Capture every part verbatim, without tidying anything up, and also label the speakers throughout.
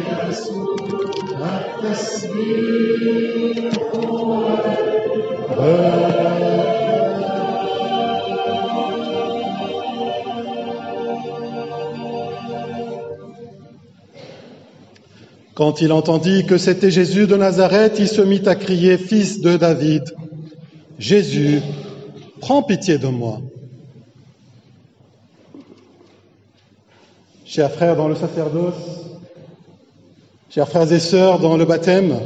Speaker 1: Quand il entendit que c'était Jésus de Nazareth, il se mit à crier, « Fils de David, Jésus, prends pitié de moi. » Chers frères dans le sacerdoce, chers frères et sœurs dans le baptême,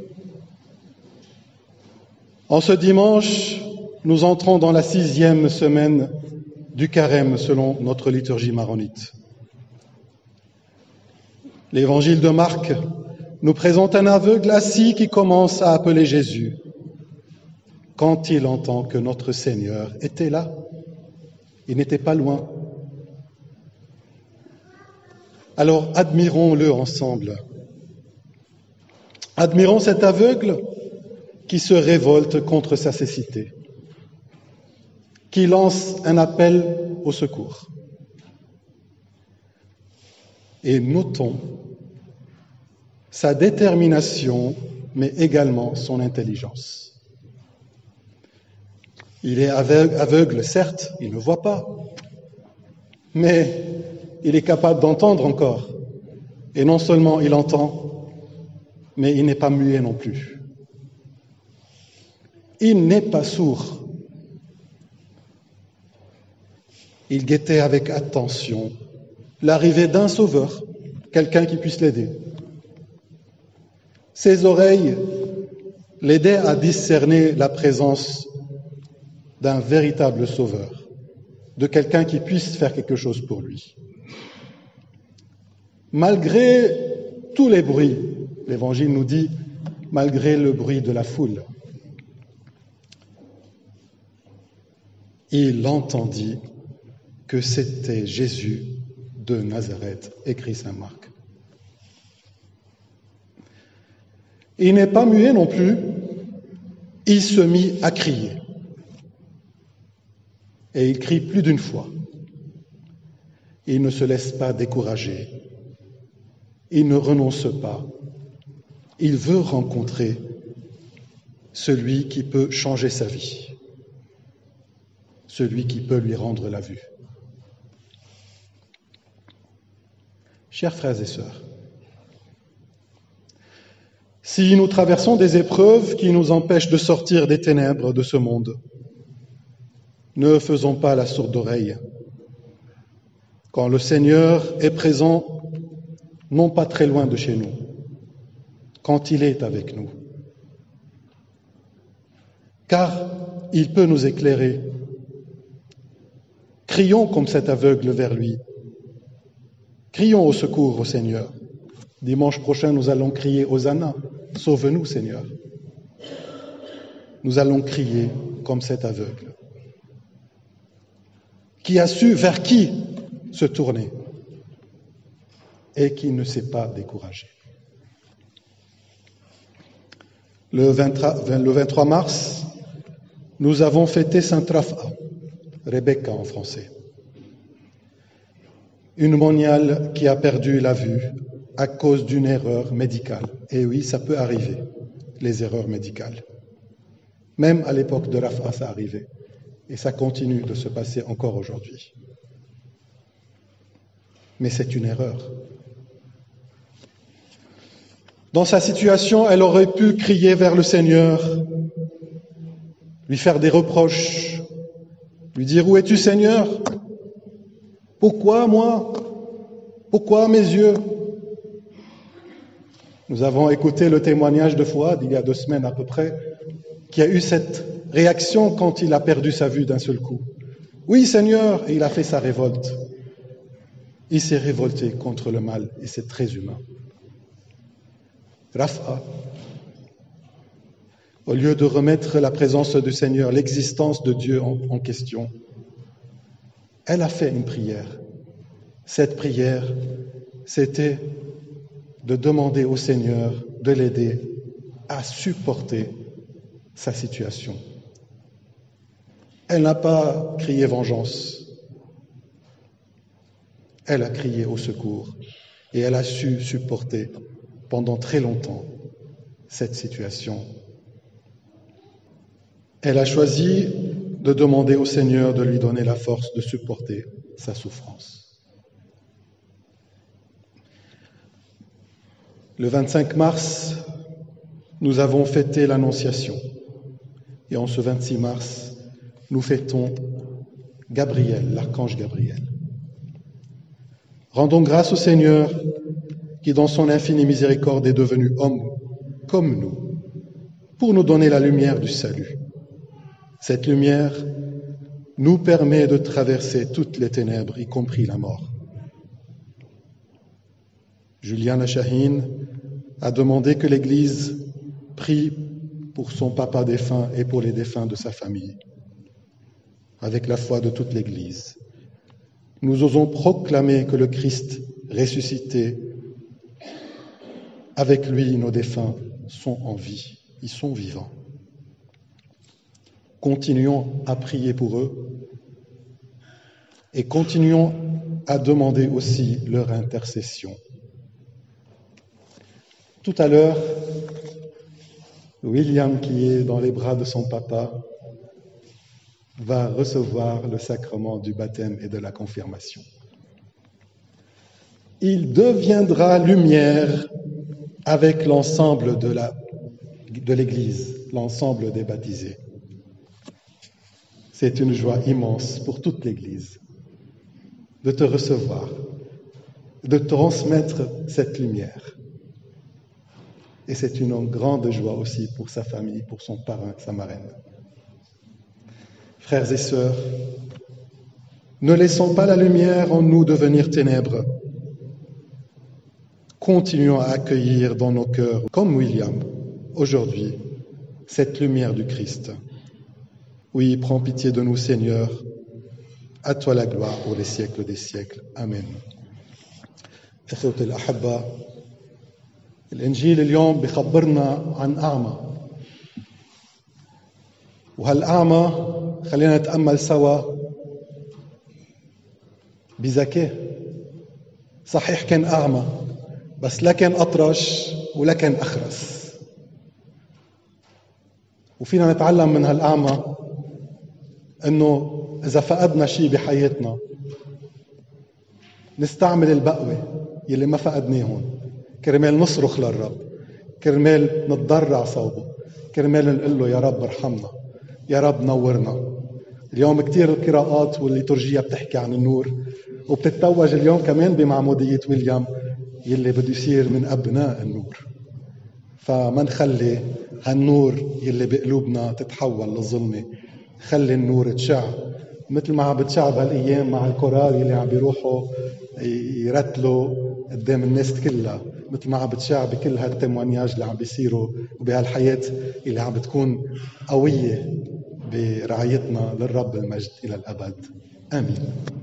Speaker 1: en ce dimanche, nous entrons dans la sixième semaine du carême selon notre liturgie maronite. L'évangile de Marc nous présente un aveugle assis qui commence à appeler Jésus quand il entend que notre Seigneur était là. Il n'était pas loin. Alors admirons-le ensemble. Admirons cet aveugle qui se révolte contre sa cécité, qui lance un appel au secours. Et notons sa détermination, mais également son intelligence. Il est aveugle, aveugle, certes, il ne voit pas, mais il est capable d'entendre encore. Et non seulement il entend, mais il n'est pas muet non plus. Il n'est pas sourd. Il guettait avec attention l'arrivée d'un sauveur, quelqu'un qui puisse l'aider. Ses oreilles l'aidaient à discerner la présence d'un véritable sauveur, de quelqu'un qui puisse faire quelque chose pour lui. Malgré tous les bruits, l'Évangile nous dit, malgré le bruit de la foule, il entendit que c'était Jésus de Nazareth, écrit saint Marc. Il n'est pas muet non plus, il se mit à crier. Et il crie plus d'une fois. Il ne se laisse pas décourager. Il ne renonce pas. Il veut rencontrer celui qui peut changer sa vie, celui qui peut lui rendre la vue. Chers frères et sœurs, si nous traversons des épreuves qui nous empêchent de sortir des ténèbres de ce monde, ne faisons pas la sourde oreille. Quand le Seigneur est présent, non pas très loin de chez nous, quand il est avec nous, car il peut nous éclairer. Crions comme cet aveugle vers lui. Crions au secours au Seigneur. Dimanche prochain, nous allons crier Hosanna. Sauve-nous, Seigneur. Nous allons crier comme cet aveugle, qui a su vers qui se tourner et qui ne s'est pas découragé. Le vingt-trois mars, nous avons fêté Sainte Rapha, Rebecca en français, une moniale qui a perdu la vue à cause d'une erreur médicale. Et oui, ça peut arriver, les erreurs médicales. Même à l'époque de Rapha, ça arrivait. Et ça continue de se passer encore aujourd'hui. Mais c'est une erreur. Dans sa situation, elle aurait pu crier vers le Seigneur, lui faire des reproches, lui dire « Où es-tu, Seigneur? Pourquoi moi? Pourquoi mes yeux ?» Nous avons écouté le témoignage de Fouad, il y a deux semaines à peu près, qui a eu cette réaction quand il a perdu sa vue d'un seul coup. « Oui, Seigneur !» Et il a fait sa révolte. Il s'est révolté contre le mal, et c'est très humain. Rapha, au lieu de remettre la présence du Seigneur, l'existence de Dieu en, en question, elle a fait une prière. Cette prière, c'était de demander au Seigneur de l'aider à supporter sa situation. Elle n'a pas crié vengeance, elle a crié au secours et elle a su supporter pendant très longtemps cette situation. Elle a choisi de demander au Seigneur de lui donner la force de supporter sa souffrance. Le vingt-cinq mars, nous avons fêté l'Annonciation. Et en ce vingt-six mars, nous fêtons Gabriel, l'archange Gabriel. Rendons grâce au Seigneur qui, dans son infinie miséricorde, est devenu homme comme nous, pour nous donner la lumière du salut. Cette lumière nous permet de traverser toutes les ténèbres, y compris la mort. Juliana Shahin a demandé que l'Église prie pour son papa défunt et pour les défunts de sa famille, avec la foi de toute l'Église. Nous osons proclamer que le Christ ressuscité, avec lui, nos défunts sont en vie, ils sont vivants. Continuons à prier pour eux et continuons à demander aussi leur intercession. Tout à l'heure, William, qui est dans les bras de son papa, va recevoir le sacrement du baptême et de la confirmation. Il deviendra lumière avec l'ensemble de la, de l'Église, l'ensemble des baptisés. C'est une joie immense pour toute l'Église de te recevoir, de transmettre cette lumière. Et c'est une grande joie aussi pour sa famille, pour son parrain, sa marraine. Frères et sœurs, ne laissons pas la lumière en nous devenir ténèbres. Continuons à accueillir dans nos cœurs, comme William, aujourd'hui, cette lumière du Christ. Oui, prends pitié de nous, Seigneur. À toi la gloire pour les siècles des siècles. Amen. إخوتي الأحبة، الإنجيل اليوم بخبرنا عن أعمى، وهالأعمى خلينا نتأمل سوا بذكاء. صحيح كان أعمى، بس لا كان أطرش ولا كان أخرس. وفينا نتعلم من هالأعمى إنه إذا فقدنا شيء بحياتنا نستعمل البقوة يلي ما فقدناهن كرمال نصرخ للرب، كرمال نتضرع صوبه، كرمال نقول له يا رب ارحمنا، يا رب نورنا. اليوم كتير القراءات والليتورجية بتحكي عن النور، وبتتوج اليوم كمان بمعمودية ويليام يلي بده يصير من أبناء النور. فما نخلي هالنور يلي بقلوبنا تتحول للظلمة، خلي النور تشع مثل ما عم بتشع بهالأيام مع الكورال يلي عم بيروحوا يرتلوا قدام الناس كلها، مثل ما عم بتشع بكل هالتموانياج اللي عم بيصيروا وبهالحياة اللي عم بتكون قوية برعايتنا للرب المجد إلى الأبد. آمين.